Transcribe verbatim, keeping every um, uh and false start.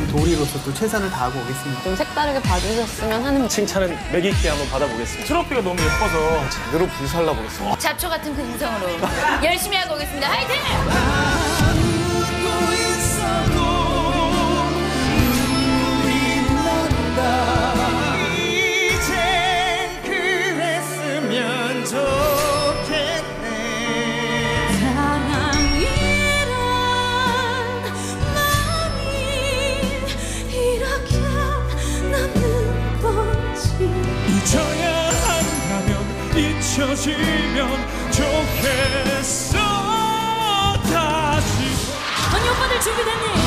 도리로서 또 최선을 다하고 오겠습니다. 좀 색다르게 봐주셨으면 하는 칭찬은 맥 있게 한번 받아보겠습니다. 트로피가 너무 예뻐서 제대로 불살라 보겠습니다. 잡초 같은 그 인성으로 열심히 하고 오겠습니다. 화이팅! 이젠 그랬으면 좋겠네. 사랑이란 마음이 이렇게 남는 건지 잊어야 한다면 잊혀지면 좋겠어. 다시 언니 오빠들 준비됐니?